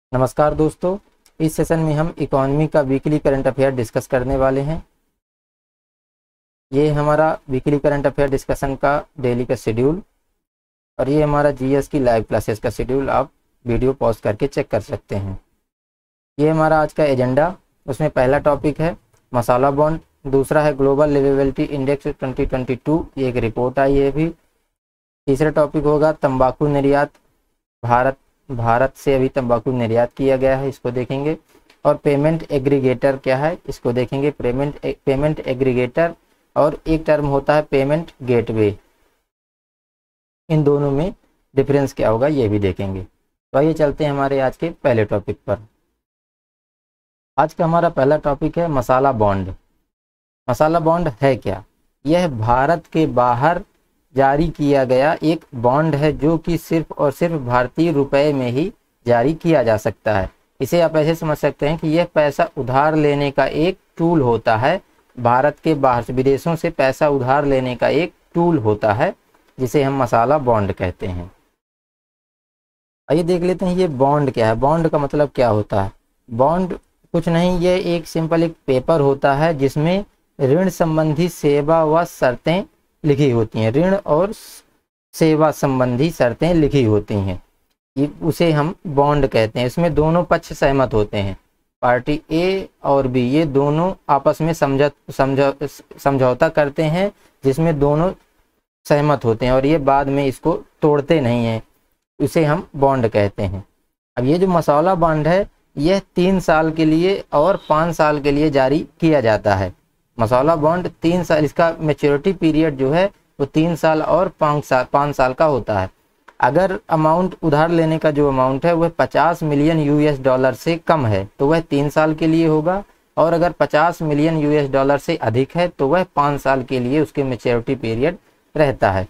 नमस्कार दोस्तों, इस सेशन में हम इकोनॉमी का वीकली करंट अफेयर डिस्कस करने वाले हैं। ये हमारा वीकली करंट अफेयर डिस्कशन का डेली का शेड्यूल और ये हमारा जीएस की लाइव क्लासेस का शेड्यूल आप वीडियो पॉज करके चेक कर सकते हैं। ये हमारा आज का एजेंडा, उसमें पहला टॉपिक है मसाला बॉन्ड, दूसरा है ग्लोबल लिवेबिलिटी इंडेक्स 2022, ये एक रिपोर्ट आई है अभी। तीसरा टॉपिक होगा तंबाकू निर्यात, भारत से अभी तंबाकू निर्यात किया गया है, इसको देखेंगे। और पेमेंट एग्रीगेटर क्या है, इसको देखेंगे। पेमेंट एग्रीगेटर और एक टर्म होता है पेमेंट गेटवे, इन दोनों में डिफरेंस क्या होगा ये भी देखेंगे। तो आइए चलते हैं हमारे आज के पहले टॉपिक पर। आज का हमारा पहला टॉपिक है मसाला बॉन्ड। मसाला बॉन्ड है क्या? यह भारत के बाहर जारी किया गया एक बॉन्ड है जो कि सिर्फ और सिर्फ भारतीय रुपए में ही जारी किया जा सकता है। इसे आप ऐसे समझ सकते हैं कि यह पैसा उधार लेने का एक टूल होता है। भारत के बाहर से, विदेशों से पैसा उधार लेने का एक टूल होता है जिसे हम मसाला बॉन्ड कहते हैं। आइए देख लेते हैं ये बॉन्ड क्या है। बॉन्ड का मतलब क्या होता है? बॉन्ड कुछ नहीं, ये एक सिंपल एक पेपर होता है जिसमें ऋण संबंधी सेवा व शर्तें लिखी होती हैं। ऋण और सेवा संबंधी शर्तें लिखी होती हैं, ये उसे हम बॉन्ड कहते हैं। इसमें दोनों पक्ष सहमत होते हैं, पार्टी ए और बी, ये दोनों आपस में समझौता करते हैं जिसमें दोनों सहमत होते हैं और ये बाद में इसको तोड़ते नहीं हैं, उसे हम बॉन्ड कहते हैं। अब ये जो मसाला बॉन्ड है यह 3 साल के लिए और 5 साल के लिए जारी किया जाता है। मसाला बॉन्ड 3 साल, इसका मैच्योरिटी पीरियड जो है वो 3 साल और 5 साल का होता है। अगर अमाउंट उधार लेने का जो अमाउंट है वह 50 मिलियन यूएस डॉलर से कम है तो वह 3 साल के लिए होगा, और अगर 50 मिलियन यूएस डॉलर से अधिक है तो वह 5 साल के लिए उसके मैच्योरिटी पीरियड रहता है।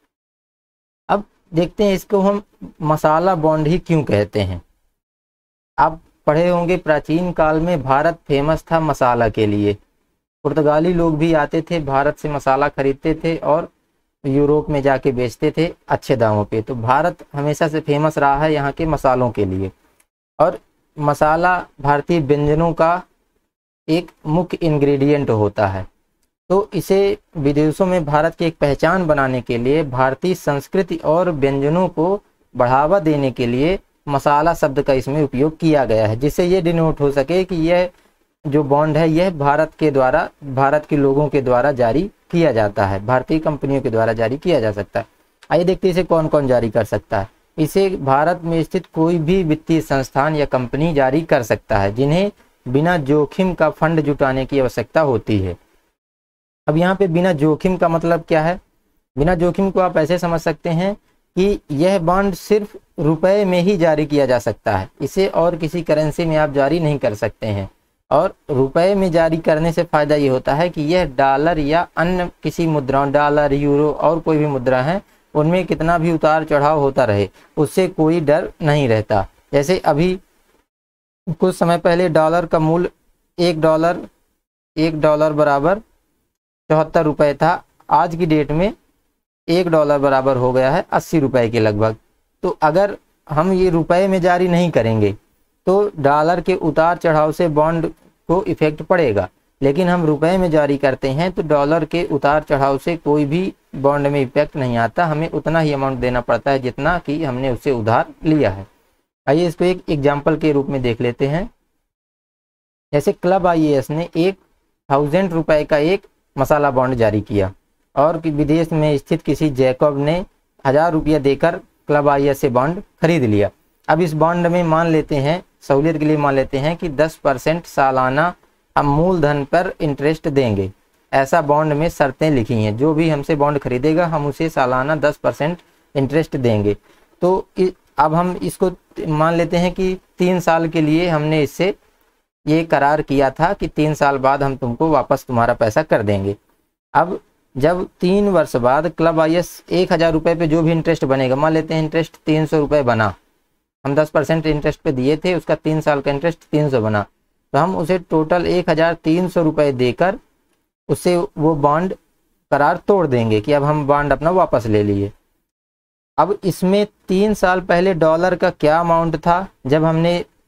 अब देखते हैं इसको हम मसाला बॉन्ड ही क्यों कहते हैं। आप पढ़े होंगे प्राचीन काल में भारत फेमस था मसाला के लिए। पुर्तगाली लोग भी आते थे, भारत से मसाला खरीदते थे और यूरोप में जाके बेचते थे अच्छे दामों पे। तो भारत हमेशा से फेमस रहा है यहाँ के मसालों के लिए, और मसाला भारतीय व्यंजनों का एक मुख्य इंग्रेडिएंट होता है। तो इसे विदेशों में भारत की एक पहचान बनाने के लिए, भारतीय संस्कृति और व्यंजनों को बढ़ावा देने के लिए मसाला शब्द का इसमें उपयोग किया गया है, जिससे ये डिनोट हो सके कि यह जो बॉन्ड है यह भारत के लोगों के द्वारा जारी किया जाता है, भारतीय कंपनियों के द्वारा जारी किया जा सकता है। आइए देखते हैं इसे कौन कौन जारी कर सकता है। इसे भारत में स्थित कोई भी वित्तीय संस्थान या कंपनी जारी कर सकता है जिन्हें बिना जोखिम का फंड जुटाने की आवश्यकता होती है। अब यहाँ पे बिना जोखिम का मतलब क्या है? बिना जोखिम को आप ऐसे समझ सकते हैं कि यह बॉन्ड सिर्फ रुपए में ही जारी किया जा सकता है, इसे और किसी करेंसी में आप जारी नहीं कर सकते हैं। और रुपए में जारी करने से फायदा ये होता है कि यह डॉलर या अन्य किसी मुद्राओं, डॉलर, यूरो और कोई भी मुद्रा है, उनमें कितना भी उतार चढ़ाव होता रहे उससे कोई डर नहीं रहता। जैसे अभी कुछ समय पहले डॉलर का मूल्य एक डॉलर बराबर 74 रुपये था, आज की डेट में $1 बराबर हो गया है 80 रुपये के लगभग। तो अगर हम ये रुपए में जारी नहीं करेंगे तो डॉलर के उतार चढ़ाव से बॉन्ड को इफेक्ट पड़ेगा, लेकिन हम रुपए में जारी करते हैं तो डॉलर के उतार चढ़ाव से कोई भी बॉन्ड में इफेक्ट नहीं आता, हमें उतना ही अमाउंट देना पड़ता है जितना कि हमने उससे उधार लिया है। आइए इसको एक एग्जाम्पल के रूप में देख लेते हैं। जैसे क्लब आईएएस ने 1000 रुपये का एक मसाला बॉन्ड जारी किया और विदेश में स्थित किसी जैकब ने 1000 रुपया देकर क्लब आईएएस से बॉन्ड खरीद लिया। अब इस बॉन्ड में मान लेते हैं, सहूलियत के लिए मान लेते हैं कि 10% सालाना हम मूलधन पर इंटरेस्ट देंगे। ऐसा बॉन्ड में शर्तें लिखी हैं, जो भी हमसे बॉन्ड खरीदेगा हम उसे सालाना 10% इंटरेस्ट देंगे। तो अब हम इसको मान लेते हैं कि 3 साल के लिए हमने इससे ये करार किया था कि 3 साल बाद हम तुमको वापस तुम्हारा पैसा कर देंगे। अब जब 3 वर्ष बाद क्लब आईएएस 1000 रुपये पे जो भी इंटरेस्ट बनेगा, मान लेते हैं इंटरेस्ट 300 रुपये बना, हम 10% इंटरेस्ट पे दिए थे, उसका 3 साल का इंटरेस्ट 300 बना, तो हम उसे टोटल 1300 रुपये देकर उससे वो बॉन्ड करार तोड़ देंगे कि अब हम बॉन्ड अपना वापस ले लिए। अब इसमें 3 साल पहले डॉलर का क्या अमाउंट था जब हमने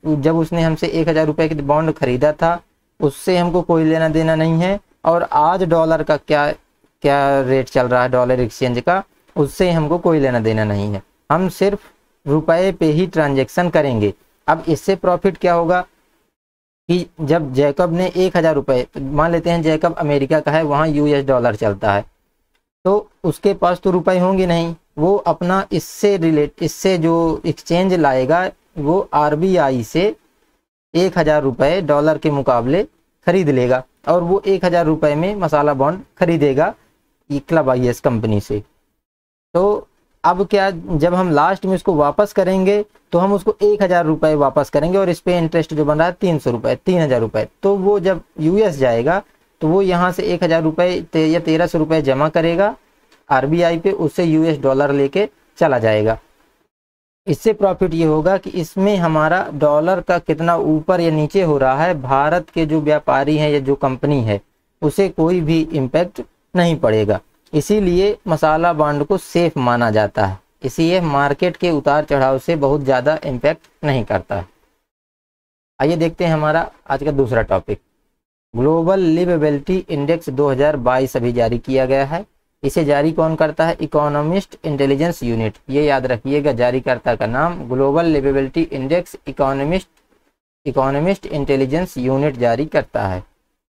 जब उसने हमसे 1000 रुपये के बॉन्ड खरीदा था उससे हमको कोई लेना देना नहीं है, और आज डॉलर का क्या क्या रेट चल रहा है डॉलर एक्सचेंज का, उससे हमको कोई लेना देना नहीं है। हम सिर्फ रुपए पे ही ट्रांजैक्शन करेंगे। अब इससे प्रॉफिट क्या होगा कि जब जैकब ने 1000 रुपये, मान लेते हैं जैकब अमेरिका का है, वहाँ US डॉलर चलता है, तो उसके पास तो रुपए होंगे नहीं, वो अपना इससे जो एक्सचेंज लाएगा वो RBI से 1000 रुपये डॉलर के मुकाबले खरीद लेगा, और वो 1000 रुपये में मसाला बॉन्ड खरीदेगा क्लब IS कंपनी से। तो अब क्या, जब हम लास्ट में इसको वापस करेंगे तो हम उसको 1000 रुपये वापस करेंगे, और इस पे इंटरेस्ट जो बन रहा है 300 रुपये, 3000 रुपये। तो वो जब US जाएगा तो वो यहाँ से 1000 रुपये या 1300 रुपये जमा करेगा RBI पे, उससे US डॉलर लेके चला जाएगा। इससे प्रॉफिट ये होगा कि इसमें हमारा डॉलर का कितना ऊपर या नीचे हो रहा है, भारत के जो व्यापारी हैं या जो कंपनी है उसे कोई भी इम्पैक्ट नहीं पड़ेगा। इसीलिए मसाला बॉन्ड को सेफ माना जाता है, इसलिए मार्केट के उतार चढ़ाव से बहुत ज़्यादा इम्पैक्ट नहीं करता है। आइए देखते हैं हमारा आज का दूसरा टॉपिक। ग्लोबल लिवेबिलिटी इंडेक्स 2022 अभी जारी किया गया है। इसे जारी कौन करता है? Economist Intelligence Unit. ये याद रखिएगा, जारीकर्ता का नाम Global Liveability Index Economist Intelligence Unit जारी करता है।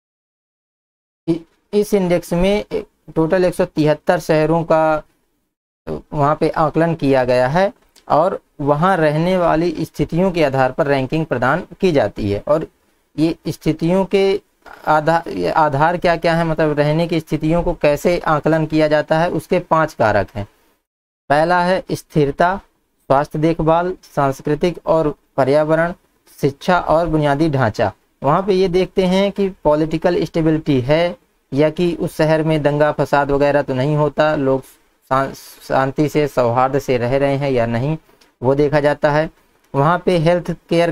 इस इंडेक्स में टोटल 173 शहरों का वहाँ पे आकलन किया गया है, और वहाँ रहने वाली स्थितियों के आधार पर रैंकिंग प्रदान की जाती है। और ये स्थितियों के आधार क्या क्या है, मतलब रहने की स्थितियों को कैसे आकलन किया जाता है, उसके 5 कारक हैं। पहला है स्थिरता, स्वास्थ्य देखभाल, सांस्कृतिक और पर्यावरण, शिक्षा और बुनियादी ढांचा। वहाँ पे ये देखते हैं कि पॉलिटिकल स्टेबिलिटी है, या कि उस शहर में दंगा फसाद वगैरह तो नहीं होता, लोग शांति से सौहार्द से रह रहे हैं या नहीं, वो देखा जाता है। वहाँ पे हेल्थ केयर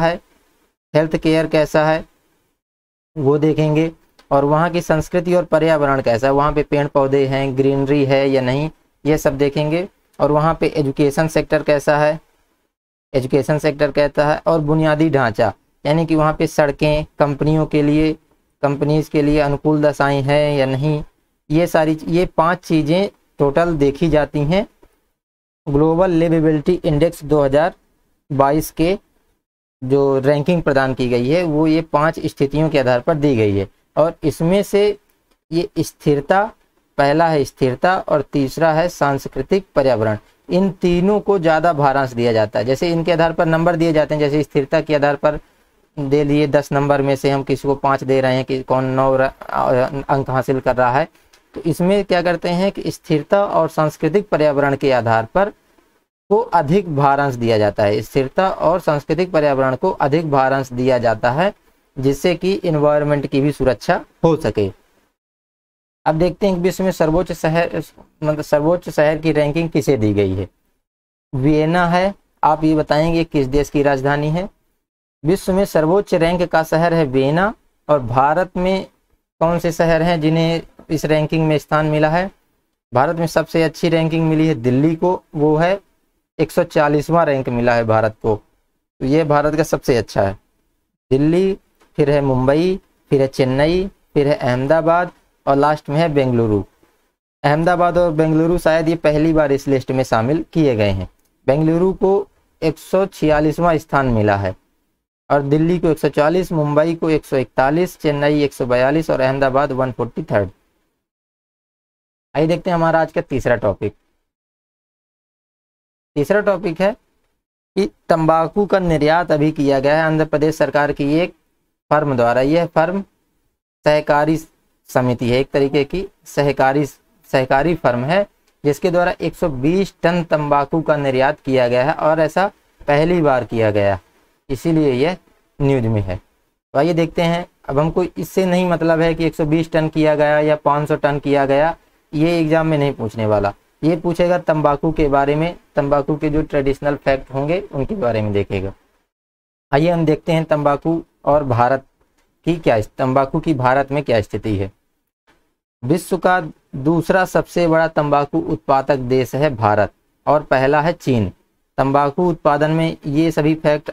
कैसा है वो देखेंगे, और वहाँ की संस्कृति और पर्यावरण कैसा है, वहाँ पे पेड़ पौधे हैं, ग्रीनरी है या नहीं, ये सब देखेंगे। और वहाँ पे एजुकेशन सेक्टर कैसा है, और बुनियादी ढांचा, यानी कि वहाँ पे सड़कें कंपनीज के लिए अनुकूल दशाएं हैं या नहीं, ये 5 चीज़ें टोटल देखी जाती हैं। ग्लोबल लिवेबिलिटी इंडेक्स 2022 के जो रैंकिंग प्रदान की गई है वो ये 5 स्थितियों के आधार पर दी गई है। और इसमें से ये स्थिरता, पहला है स्थिरता, और तीसरा है सांस्कृतिक पर्यावरण। इन तीनों को ज़्यादा भारांश दिया जाता है। जैसे इनके आधार पर नंबर दिए जाते हैं, जैसे स्थिरता के आधार पर दे लिए 10 नंबर में से हम किसी को 5 दे रहे हैं कि कौन 9 अंक हासिल कर रहा है। तो इसमें क्या करते हैं कि स्थिरता और सांस्कृतिक पर्यावरण के आधार पर को अधिक भारांश दिया जाता है। स्थिरता और सांस्कृतिक पर्यावरण को अधिक भारांश दिया जाता है, जिससे कि इन्वायरमेंट की भी सुरक्षा हो सके। अब देखते हैं कि विश्व में सर्वोच्च शहर की रैंकिंग किसे दी गई है। वियना है। आप ये बताएंगे किस देश की राजधानी है। विश्व में सर्वोच्च रैंक का शहर है वियना। और भारत में कौन से शहर हैं जिन्हें इस रैंकिंग में स्थान मिला है? भारत में सबसे अच्छी रैंकिंग मिली है दिल्ली को, वो है 140वां रैंक मिला है भारत को। तो ये भारत का सबसे अच्छा है दिल्ली, फिर है मुंबई, फिर है चेन्नई, फिर है अहमदाबाद, और लास्ट में है बेंगलुरु। अहमदाबाद और बेंगलुरु शायद ये पहली बार इस लिस्ट में शामिल किए गए हैं। बेंगलुरु को 146वां स्थान मिला है, और दिल्ली को 140, मुंबई को 141, चेन्नई 142 और अहमदाबाद 143। आइए देखते हैं हमारा आज का तीसरा टॉपिक। तीसरा टॉपिक है कि तंबाकू का निर्यात अभी किया गया है आंध्र प्रदेश सरकार की एक फर्म द्वारा। यह फर्म सहकारी समिति है, एक तरीके की सहकारी फर्म है, जिसके द्वारा 120 टन तंबाकू का निर्यात किया गया है, और ऐसा पहली बार किया गया, इसीलिए यह न्यूज में है। तो आइए देखते हैं। अब हमको इससे नहीं मतलब है कि 120 टन किया गया या 500 टन किया गया, ये एग्जाम में नहीं पूछने वाला। ये पूछेगा तंबाकू के बारे में, तंबाकू के जो ट्रेडिशनल फैक्ट होंगे उनके बारे में देखेगा। आइए हम देखते हैं तंबाकू और भारत की तंबाकू की भारत में क्या स्थिति है। विश्व का दूसरा सबसे बड़ा तंबाकू उत्पादक देश है भारत, और पहला है चीन। तंबाकू उत्पादन में ये सभी फैक्ट आप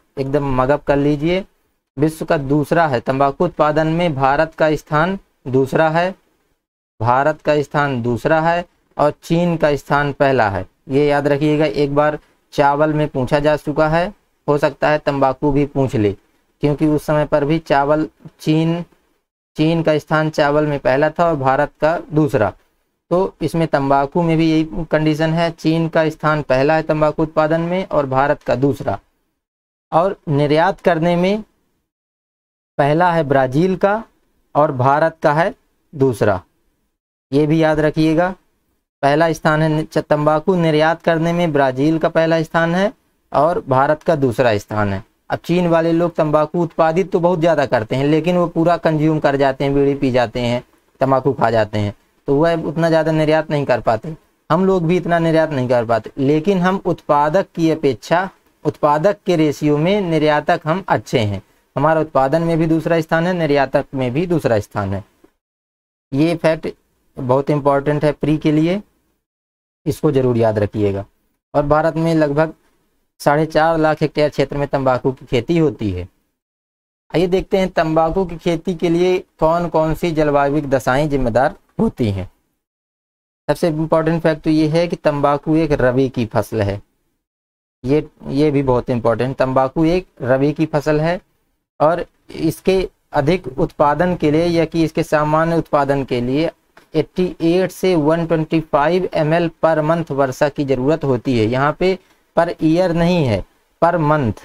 एकदम मगअप कर लीजिए। विश्व का दूसरा है तंबाकू उत्पादन में, भारत का स्थान दूसरा है, भारत का स्थान दूसरा है और चीन का स्थान पहला है। ये याद रखिएगा। एक बार चावल में पूछा जा चुका है, हो सकता है तंबाकू भी पूछ ले, क्योंकि उस समय पर भी चावल चीन का स्थान चावल में पहला था और भारत का दूसरा। तो इसमें तंबाकू में भी यही कंडीशन है, चीन का स्थान पहला है तंबाकू उत्पादन में और भारत का दूसरा। और निर्यात करने में पहला है ब्राज़ील का और भारत का है दूसरा। ये भी याद रखिएगा। पहला स्थान है तंबाकू निर्यात करने में, ब्राज़ील का पहला स्थान है और भारत का दूसरा स्थान है। अब चीन वाले लोग तंबाकू उत्पादित तो बहुत ज़्यादा करते हैं, लेकिन वो पूरा कंज्यूम कर जाते हैं, बीड़ी पी जाते हैं, तंबाकू खा जाते हैं, तो वह उतना ज़्यादा निर्यात नहीं कर पाते। हम लोग भी इतना निर्यात नहीं कर पाते, लेकिन हम उत्पादक की अपेक्षा उत्पादक के रेशियो में निर्यातक हम अच्छे हैं। हमारा उत्पादन में भी दूसरा स्थान है, निर्यातक में भी दूसरा स्थान है। ये फैक्ट बहुत इंपॉर्टेंट है प्री के लिए, इसको जरूर याद रखिएगा। और भारत में लगभग 4.5 लाख हेक्टेयर क्षेत्र में तंबाकू की खेती होती है। आइए देखते हैं तंबाकू की खेती के लिए कौन कौन सी जलवायु दशाएं जिम्मेदार होती हैं। सबसे इम्पोर्टेंट फैक्ट तो ये है कि तंबाकू एक रबी की फसल है। ये भी बहुत इम्पोर्टेंट, तंबाकू एक रबी की फसल है और इसके अधिक उत्पादन के लिए या कि इसके सामान्य उत्पादन के लिए 88 से 125 ml पर मंथ वर्षा की जरूरत होती है। यहाँ पे पर ईयर नहीं है, पर मंथ।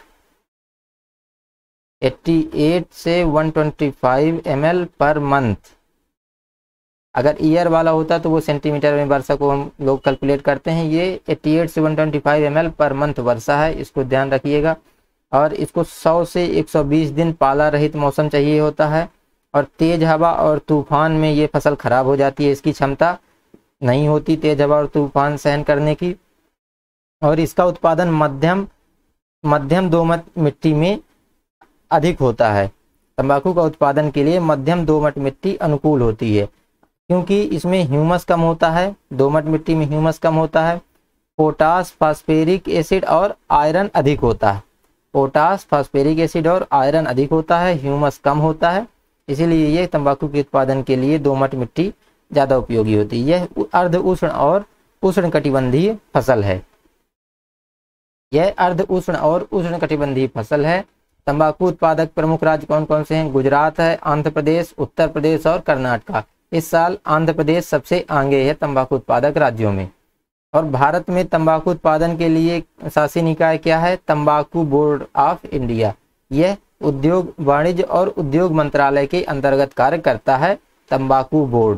88 से 125 ml पर मंथ। अगर ईयर वाला होता तो वो सेंटीमीटर में वर्षा को हम लोग कैलकुलेट करते हैं। ये 88 से 125 ml पर मंथ वर्षा है, इसको ध्यान रखिएगा। और इसको 100 से 120 दिन पाला रहित मौसम चाहिए होता है। और तेज हवा और तूफान में ये फसल खराब हो जाती है, इसकी क्षमता नहीं होती तेज हवा और तूफान सहन करने की। और इसका उत्पादन मध्यम दोमट मिट्टी में अधिक होता है। तंबाकू का उत्पादन के लिए मध्यम दोमट मिट्टी अनुकूल होती है, क्योंकि इसमें ह्यूमस कम होता है, दोमट मिट्टी में ह्यूमस कम होता है। पोटास, फास्फोरिक एसिड और आयरन अधिक होता है। पोटास, फास्फोरिक एसिड और आयरन अधिक होता है, ह्यूमस कम होता है। इसीलिए ये तंबाकू के उत्पादन के लिए दोमट मिट्टी ज़्यादा उपयोगी होती है। यह अर्ध उष्ण और उष्ण कटिबंधीय फसल है। यह अर्ध उष्ण और उष्ण कटिबंधीय फसल है। तंबाकू उत्पादक प्रमुख राज्य कौन कौन से हैं? गुजरात है, आंध्र प्रदेश, उत्तर प्रदेश और कर्नाटक। इस साल आंध्र प्रदेश सबसे आगे है तंबाकू उत्पादक राज्यों में। और भारत में तंबाकू उत्पादन के लिए शासी निकाय क्या है? तंबाकू बोर्ड ऑफ इंडिया। यह उद्योग, वाणिज्य और उद्योग मंत्रालय के अंतर्गत कार्य करता है तंबाकू बोर्ड।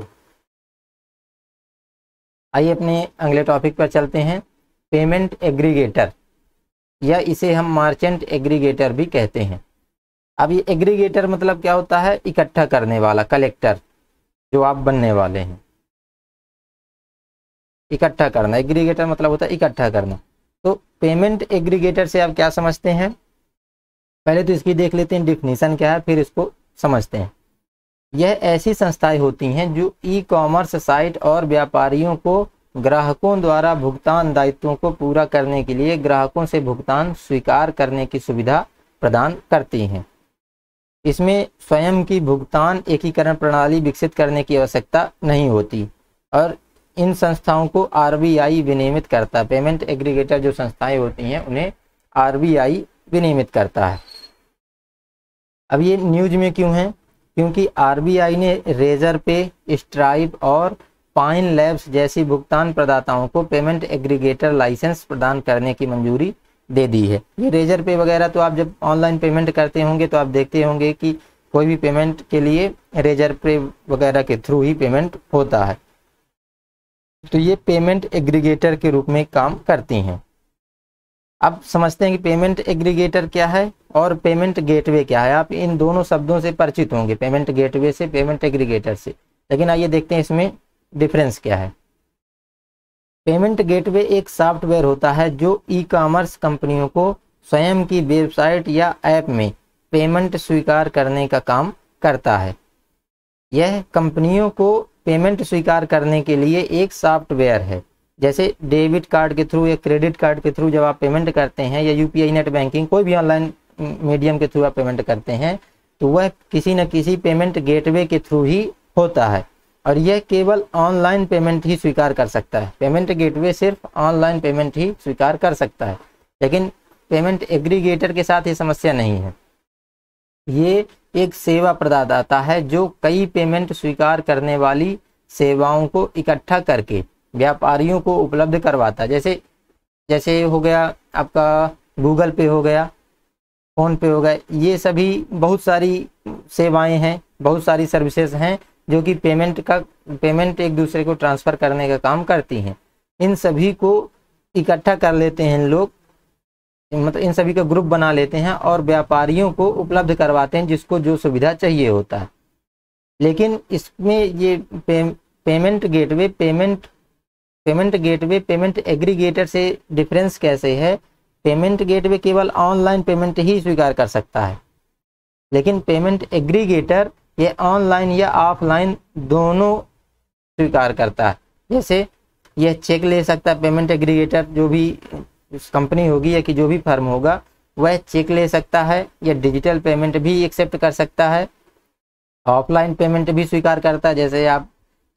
आइए अपने अगले टॉपिक पर चलते हैं। पेमेंट एग्रीगेटर, या इसे हम मार्चेंट एग्रीगेटर भी कहते हैं। अब ये एग्रीगेटर मतलब क्या होता है? इकट्ठा करने वाला, कलेक्टर जो आप बनने वाले हैं। इकट्ठा करना, एग्रीगेटर मतलब होता है इकट्ठा करना। तो पेमेंट एग्रीगेटर से आप क्या समझते हैं? पहले तो इसकी देख लेते हैं डिफिनीशन क्या है, फिर इसको समझते हैं। यह ऐसी संस्थाएं होती हैं जो ई कॉमर्स साइट और व्यापारियों को ग्राहकों द्वारा भुगतान दायित्वों को पूरा करने के लिए ग्राहकों से भुगतान स्वीकार करने की सुविधा प्रदान करती हैं। इसमें स्वयं की भुगतान एकीकरण प्रणाली विकसित करने की आवश्यकता नहीं होती और इन संस्थाओं को आरबीआई विनियमित करता है। पेमेंट एग्रीगेटर जो संस्थाएं होती हैं उन्हें आरबीआई विनियमित करता है। अब ये न्यूज में क्यों है? क्योंकि आरबीआई ने रेजर पे, स्ट्राइप और पाइन लैब्स जैसी भुगतान प्रदाताओं को पेमेंट एग्रीगेटर लाइसेंस प्रदान करने की मंजूरी दे दी है। ये रेजर पे वगैरह तो आप जब ऑनलाइन पेमेंट करते होंगे तो आप देखते होंगे कि कोई भी पेमेंट के लिए रेजर पे वगैरह के थ्रू ही पेमेंट होता है। तो ये पेमेंट एग्रीगेटर के रूप में काम करती हैं। अब समझते हैं कि पेमेंट एग्रीगेटर क्या है और पेमेंट गेटवे क्या है। आप इन दोनों शब्दों से परिचित होंगे, पेमेंट गेटवे से, पेमेंट एग्रीगेटर से। लेकिन आइए देखते हैं इसमें डिफरेंस क्या है। पेमेंट गेटवे एक सॉफ्टवेयर होता है जो ई कॉमर्स कंपनियों को स्वयं की वेबसाइट या ऐप में पेमेंट स्वीकार करने का काम करता है। यह कंपनियों को पेमेंट स्वीकार करने के लिए एक सॉफ्टवेयर है। जैसे डेबिट कार्ड के थ्रू या क्रेडिट कार्ड के थ्रू जब आप पेमेंट करते हैं या यूपीआई नेट बैंकिंग, कोई भी ऑनलाइन मीडियम के थ्रू आप पेमेंट करते हैं तो वह किसी न किसी पेमेंट गेटवे के थ्रू ही होता है, और यह केवल ऑनलाइन पेमेंट ही स्वीकार कर सकता है। पेमेंट गेटवे सिर्फ ऑनलाइन पेमेंट ही स्वीकार कर सकता है, लेकिन पेमेंट एग्रीगेटर के साथ ये समस्या नहीं है। ये एक सेवा प्रदाता है जो कई पेमेंट स्वीकार करने वाली सेवाओं को इकट्ठा करके व्यापारियों को उपलब्ध करवाता है। जैसे हो गया आपका गूगल पे हो गया, फ़ोन पे हो गया, ये सभी बहुत सारी सेवाएं हैं, बहुत सारी सर्विसेज हैं जो कि पेमेंट एक दूसरे को ट्रांसफ़र करने का काम करती हैं। इन सभी को इकट्ठा कर लेते हैं लोग, मतलब इन सभी का ग्रुप बना लेते हैं और व्यापारियों को उपलब्ध करवाते हैं जिसको जो सुविधा चाहिए होता है। लेकिन इसमें ये पेमेंट गेटवे पेमेंट एग्रीगेटर से डिफरेंस कैसे है? पेमेंट गेटवे केवल ऑनलाइन पेमेंट ही स्वीकार कर सकता है, लेकिन पेमेंट एग्रीगेटर ये ऑनलाइन या ऑफलाइन दोनों स्वीकार करता है। जैसे यह चेक ले सकता है, पेमेंट एग्रीगेटर जो भी कंपनी होगी या कि जो भी फर्म होगा वह चेक ले सकता है, या डिजिटल पेमेंट भी एक्सेप्ट कर सकता है, ऑफलाइन पेमेंट भी स्वीकार करता है। जैसे आप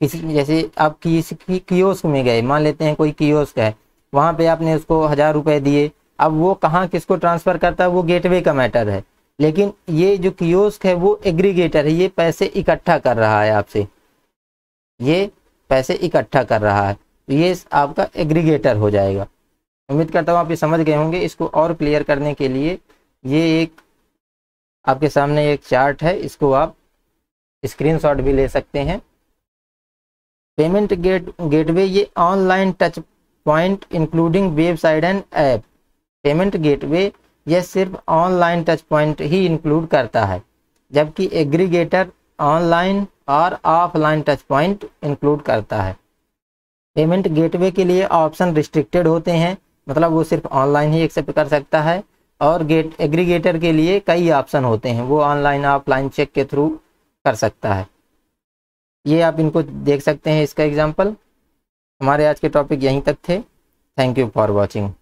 किसी कियोस्क में गए, मान लेते हैं कोई कियोस्क है, वहाँ पे आपने उसको 1000 रुपये दिए, अब वो कहाँ किसको ट्रांसफ़र करता है वो गेटवे का मैटर है, लेकिन ये जो कियोस्क है वो एग्रीगेटर है, ये पैसे इकट्ठा कर रहा है आपसे, ये पैसे इकट्ठा कर रहा है, तो ये आपका एग्रीगेटर हो जाएगा। उम्मीद करता हूँ आप ये समझ गए होंगे। इसको और क्लियर करने के लिए ये एक आपके सामने एक चार्ट है, इसको आप स्क्रीनशॉट भी ले सकते हैं। पेमेंट गेटवे ये online touch point including website and app. Payment gateway यह सिर्फ ऑनलाइन टच पॉइंट ही इंक्लूड करता है, जबकि एग्रीगेटर ऑनलाइन और ऑफलाइन टच पॉइंट इंक्लूड करता है। पेमेंट गेटवे के लिए ऑप्शन रिस्ट्रिक्टेड होते हैं, मतलब वो सिर्फ ऑनलाइन ही एक्सेप्ट कर सकता है, और एग्रीगेटर के लिए कई ऑप्शन होते हैं, वो ऑनलाइन ऑफलाइन चेक के थ्रू कर सकता है। ये आप इनको देख सकते हैं, इसका एग्जाम्पल। हमारे आज के टॉपिक यहीं तक थे। Thank you for watching.